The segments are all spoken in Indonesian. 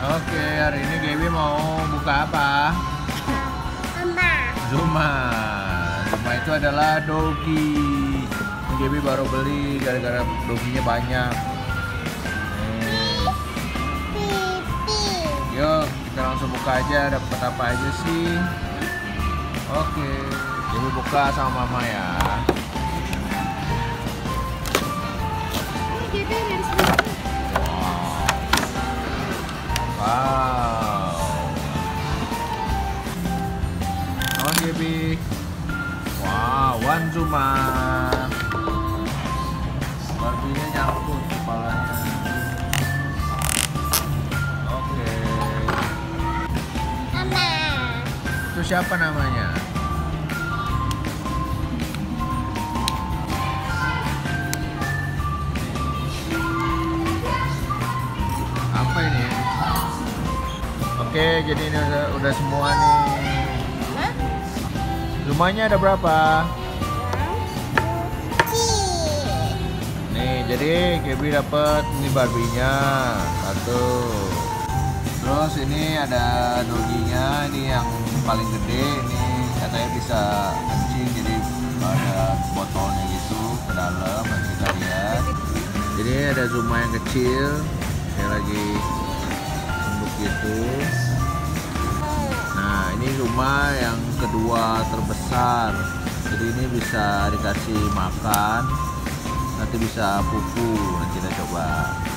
Oke, hari ini Gaby mau buka apa? Zuma. Zuma itu adalah dogi. Ini Gaby baru beli gara-gara doginya banyak. Yuk, kita langsung buka aja. Dapat apa aja sih? Oke, Gaby buka sama mama ya. Wow. Oh Gaby. Wow, one Zuma. Barbie-nya nyangkut kepalanya. Oke. Mama. Itu siapa namanya? Apa ini? Oke, jadi ini udah semua nih. Zumanya ada berapa? Nih, jadi Gaby dapat ini Barbie-nya satu. Terus ini ada doginya, ini yang paling gede. Ini katanya bisa kencing, jadi ada botolnya gitu ke dalam. Nanti kita lihat. Jadi ada Zuma yang kecil, kayak lagi tunduk gitu. Nah, ini Zuma yang kedua terbesar. Jadi ini bisa dikasih makan, nanti bisa pupu. Nanti kita coba.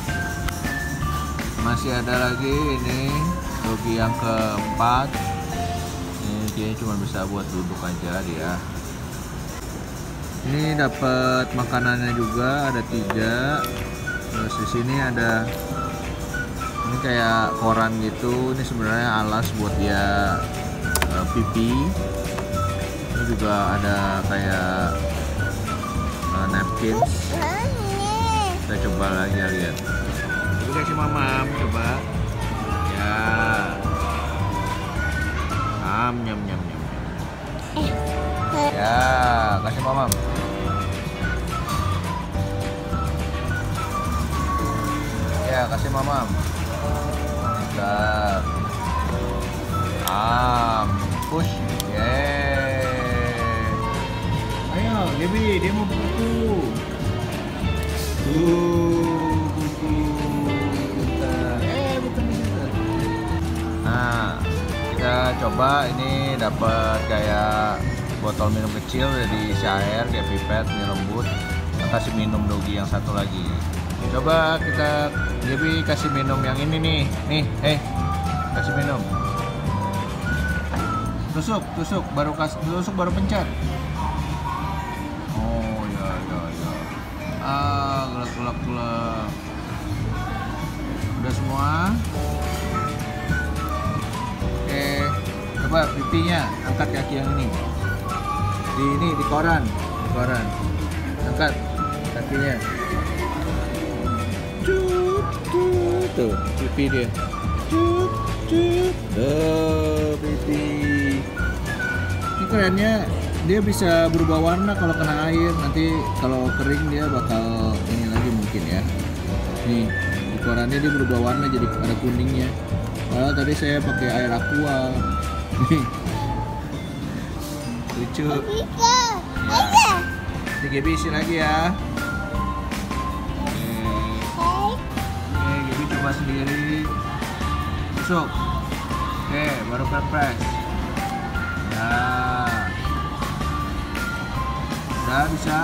Masih ada lagi ini dogi yang keempat. Ini kayaknya cuma bisa buat duduk aja dia. Ini dapat makanannya juga, ada 3. Terus di sini ada ini kayak koran gitu. Ini sebenarnya alas buat dia pipi. Ini juga ada kayak napkins. Kita coba lagi lihat. Ini kasih mamam coba. Ya. Nyam nyam nyam. Ya, kasih mamam. Ya, kasih mamam. Bentar. Push. Yeay. Ayo, Gaby, dia mau buku. Buku. Bentar. Bentar. Nah, kita coba ini dapat kayak botol minum kecil dari air kayak pipet, ini lembut. Kita kasih minum dogi yang satu lagi. Coba kita Gaby kasih minum yang ini nih. Kasih minum. Tusuk baru pencet. Oh ya. Gelap. Udah semua. Oke, coba pipinya, angkat kaki yang ini. Di koran. Angkat kakinya. Tuh, pipi dia. Pipi. Ini kerennya dia bisa berubah warna kalau kena air. Nanti kalau kering dia bakal ini lagi mungkin ya. Nih, di korannya dia berubah warna jadi ada kuningnya. Padahal tadi saya pakai air aqua. Nih. Lucu. Ya. Ini Gaby isi lagi ya. Gaby coba sendiri. Tusuk. Oke, baru press. Ya. Udah bisa.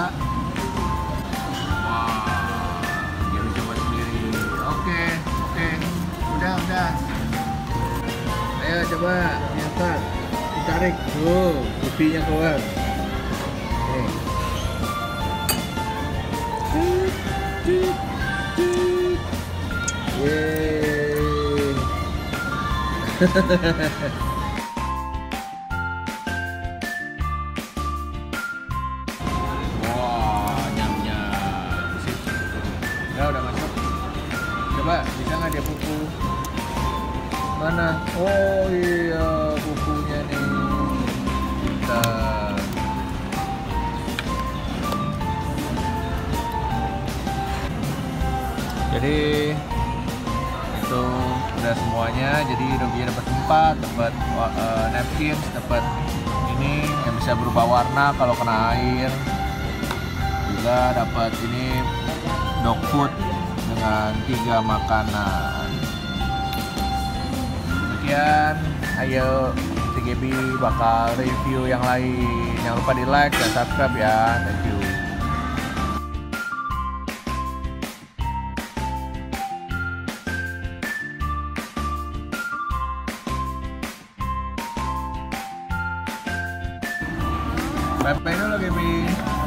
Wow. Gaby coba sendiri. Oke. Udah. Ayo coba diangkat. Ditarik. Tuh, pipinya keluar. Yeay. Wah, nyam. Udah masuk. Coba, bisa nggak dia pupu? Mana? Oh iya, pupunya nih. Bentar. Jadi itu udah semuanya. Jadi doginya dapat tempat, dapat napkin, dapat ini yang bisa berubah warna kalau kena air. Juga dapat ini dog food dengan 3 makanan. Sekian, ayo TGB bakal review yang lain. Jangan lupa di like dan subscribe ya. Thank you. Bye-bye dulu, Gaby.